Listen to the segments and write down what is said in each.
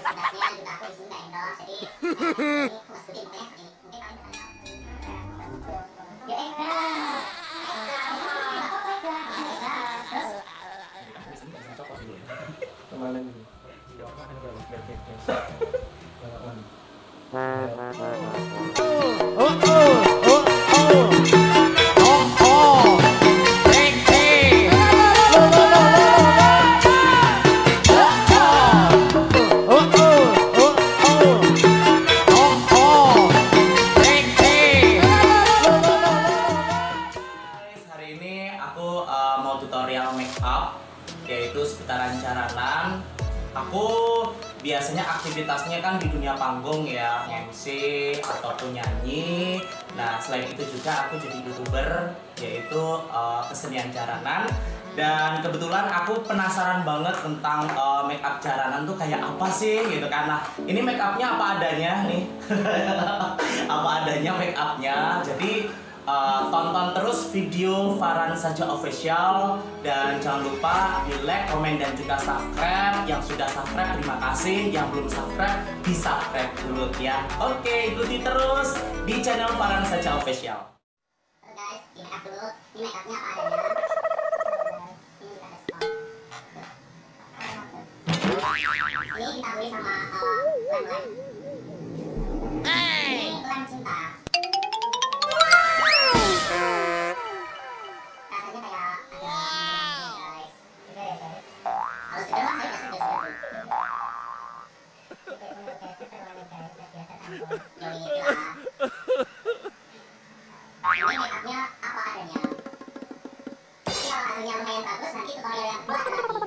Mau tutorial make up, yaitu seputaran jaranan. Aku biasanya aktivitasnya kan di dunia panggung ya, MC ataupun nyanyi. Nah, selain itu juga aku jadi YouTuber, yaitu kesenian jaranan. Dan kebetulan aku penasaran banget tentang make up jaranan tuh kayak apa sih gitu kan. Nah, ini make upnya apa adanya nih. Apa adanya make upnya. Jadi tonton terus video Farhan Saja Official, dan jangan lupa di like, komen, dan juga subscribe. Yang sudah subscribe terima kasih, yang belum subscribe di subscribe dulu ya. Oke, ikuti terus di channel Farhan Saja Official. Guys, di make up dulu. Ini make upnya apa adanya. Ini ditambah sama lem. Ini lem cinta. Rasanya kayak ada guys. Kalau sudah lah saya kasih guys. Ini make upnya apa adanya. Tapi kalau hasilnya lumayan bagus, nanti tutorial yang kedua ada lagi.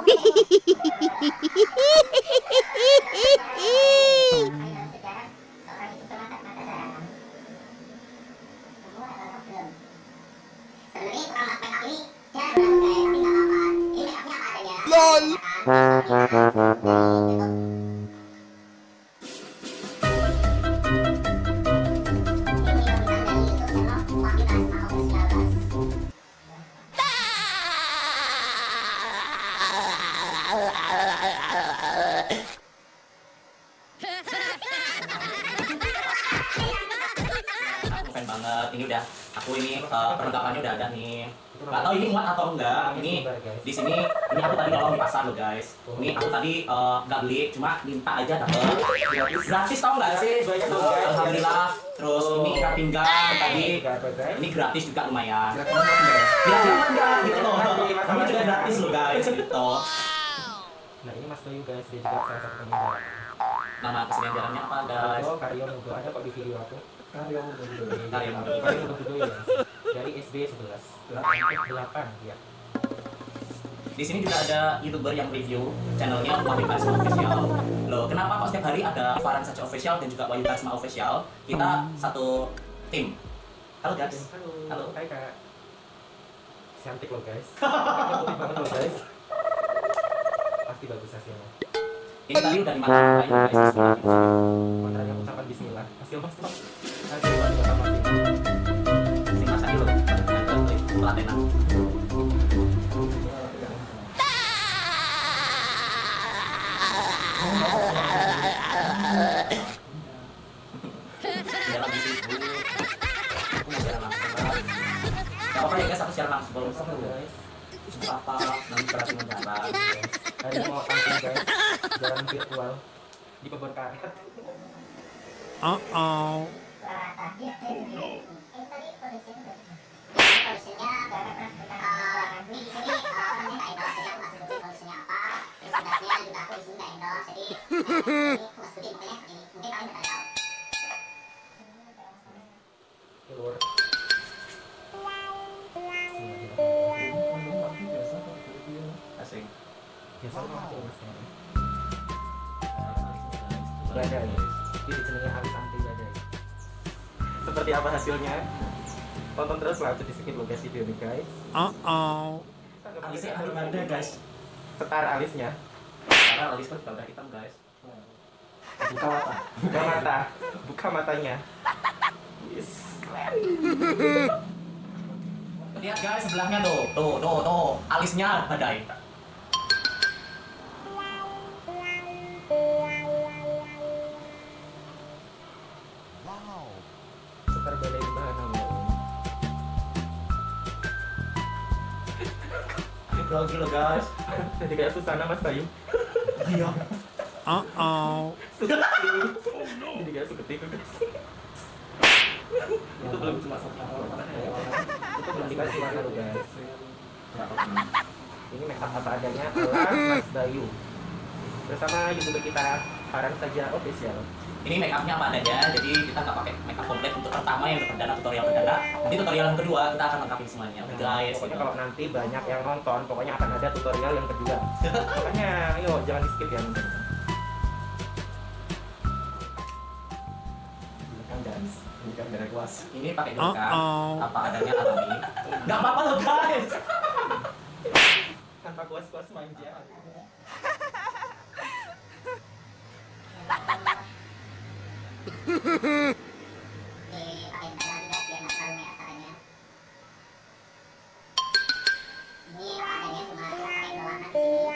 Keren banget, ini udah aku perlengkapannya udah ada nih. Gak tau ini muat atau enggak. Ini di sini ini aku tadi nolong di pasar loh guys. Ini aku tadi nggak beli, cuma minta aja dapet gratis, tau nggak sih? Alhamdulillah. Terus ini ikat pinggang tadi, ini gratis juga lumayan. Kira-kira enggak gitu loh. Ini juga gratis loh guys gitu. Nah ini Mas Bayu guys, dia juga salah satu pemula. Nama kesenian jalannya apa guys? Karyo Mudo, ada kok di video aku. Karyo Mudo ya. Dari SD 11 8 ya. Di sini juga ada YouTuber yang review channelnya Wahyu Karisma Official. Loh, kenapa kok setiap hari ada Farhan Saja Official dan juga Wahyu Karisma Official? Kita satu tim. Halo guys. Halo. Hai kak. Cantik loh guys. Putih banget loh guys. Pasti bagus hasilnya. Ini tadi udah dimakan guys. Makanya aku ucapkan bismillah. Hasil mas. Hasil mas. Si masak dulu. Pelatenan. Biar lebih sibuk. Aku mau siaran langsung. Gak apa-apa ya guys, aku siaran langsung guys. Apa nanti berarti menjalan. Hari ini mau tampil guys, jalan virtual di kebun karet. Keluar. Asing. Biasa mati mas. Badai. Jadi jenenge alis anti badai. Seperti apa hasilnya? Tonton terus lah, di skip lo guys video ini guys. Alisnya anti badai guys. Setar alisnya. Karena alis kan udah hitam guys. Buka mata. Buka mata. Buka matanya. Yes. Lihat guys sebelahnya tuh. Tuh. Alisnya badai. grogi loh guys. Jadi kayak Susana Mas Bayu. Iya. Suketi. Jadi kayak Suketi itu guys. Itu belum cuma satu orang. Itu belum dikasih warna loh guys. Ini make up apa adanya ala Mas Bayu. Bersama YouTuber kita Farhan Saja Official. Ini make upnya apa adanya, jadi kita nggak pakai make up komplit untuk pertama yang perdana tutorial perdana. Nanti tutorial yang kedua kita akan lengkapin semuanya. Oke guys. Pokoknya kalau nanti banyak yang nonton, pokoknya akan ada tutorial yang kedua. Makanya, ayo jangan di skip ya. Kan guys, ini kan dari kelas. Ini pakai dulu kan, apa adanya alami. Nggak apa-apa loh guys. Tanpa kuas-kuas manja. Dipakai bentar lagi guys biar nggak terlalu merah katanya. Ini apa adanya cuma kita pakai berwarna di sini.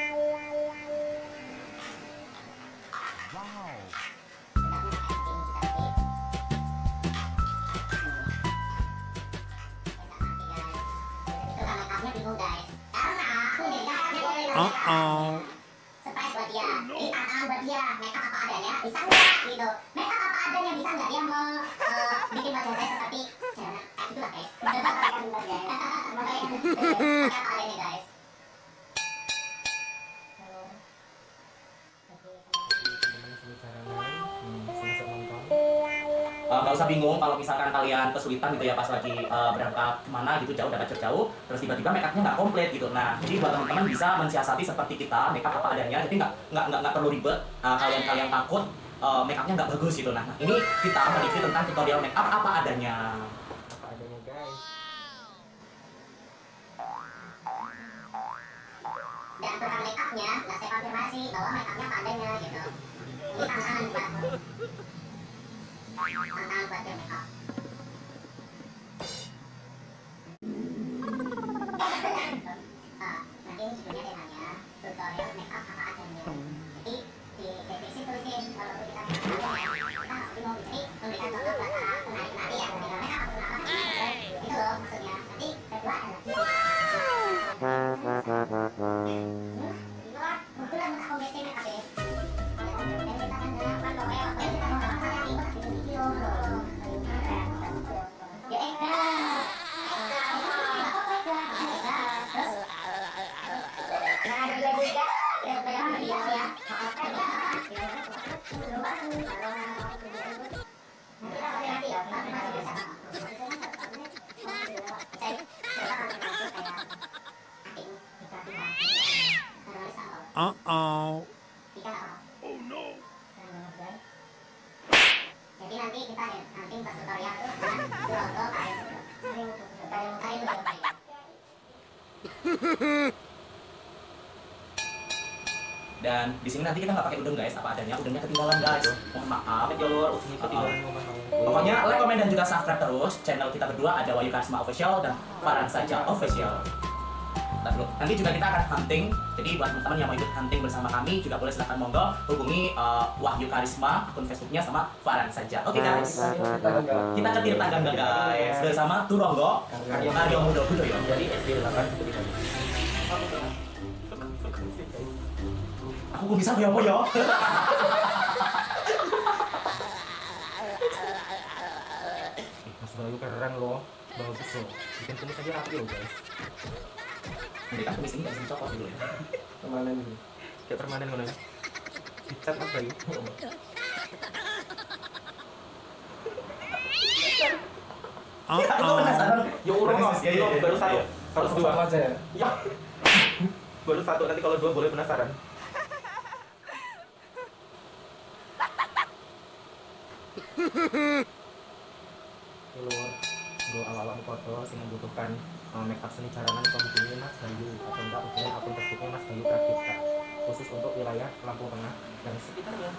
Surprise buat dia, ini tantangan buat dia. Makeup apa adanya, bisa nggak gitu? Makeup apa adanya, bisa nggak dia mau bikin wajah saya seperti itu lah guys. Pakai apa adanya guys. Gak usah bingung kalau misalkan kalian kesulitan gitu ya pas lagi berangkat kemana gitu jauh dapat jauh terus tiba-tiba make upnya nggak komplit gitu. Nah jadi buat teman-teman bisa mensiasati seperti kita make up apa adanya, jadi nggak perlu ribet. Kalian takut make upnya nggak bagus gitu. Nah ini kita mereview tentang tutorial make up apa adanya. Apa adanya guys. Dan tukang make upnya nggak saya konfirmasi bahwa make upnya apa adanya gitu. Ini tantangan buat make up. Nanti judulnya temanya tutorial make up apa adanya. Jadi di deskripsi tulisin kalau kita kita harus bingung. Jadi memberikan contoh buat para penari-penari yang mau make up atau apa itu loh maksudnya. Nanti kedua adalah kebetulan aku ngetik make up ya. Jadi nanti kita nanti pas tutorial tuh logo Dan di sini nanti kita nggak pakai udeng guys, apa adanya. Udengnya ketinggalan guys. Mohon maaf. Jalur ini ketinggalan ngomong. Pokoknya like, komen dan juga subscribe terus channel kita berdua, ada Wahyu Karisma Official dan Farhan Saja Official. Nanti juga kita akan hunting, jadi buat teman-teman yang mau ikut hunting bersama kami juga boleh silahkan monggo hubungi Wahyu Karisma akun Facebooknya sama Farhan Saja. Oke guys, kita ke Tirta Gangga guys bersama Turonggo Karyo Mudo Budoyo. Jadi SD 8 seperti tadi. Aku bisa apa ya? Mas Bayu keren loh, bagus loh. Bikin tulis aja rapi loh guys. Jadi kan tulis ini nggak bisa dicopot dulu ya. Permanen ini. Kayak permanen mana ya? Dicat Mas Bayu. Aku penasaran. Ya udah baru satu. Harus dua aja ya. Ya. Baru satu, nanti kalau dua boleh penasaran. Keluar gue awal-awal foto sih membutuhkan make up seni caranan hubungi Mas Bayu atau enggak hubungi akun Facebooknya Mas Bayu Pratika khusus untuk wilayah Lampung Tengah dan sekitarnya.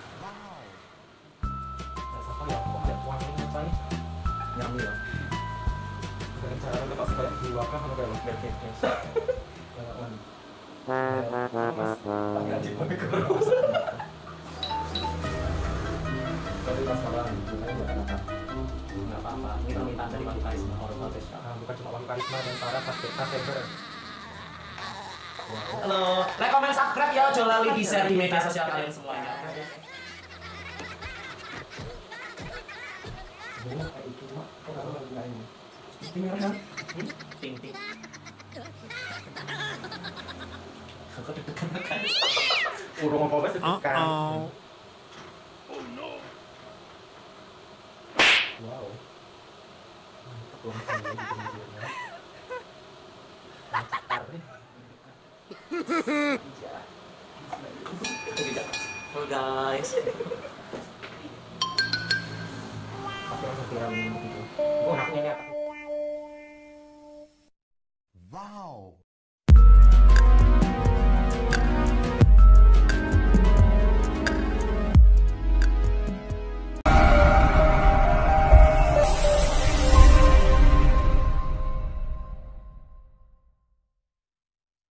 Nggak siapa ya, kok ada wanginya coy? Nyami ya. Dengan caranan tetap kayak jiwa kah atau kayak bad case? Jangan. Mas, panggil pakai kurus. Tapi masalah hubungannya bukan apa? Nggak apa-apa, ini permintaan dari Wahyu Karisma Official. Bukan cuma Wahyu Karisma dan para subscriber. Halo, like, comment, subscribe ya, jangan lali di share di media sosial kalian semuanya. Ting ting. Aku deg-degan. Urung apa-apa sedekan. Wow. Mantap loh saya di pinggirnya. Mantap nih. Oh guys. Pasti langsung viral ini begitu. Oh,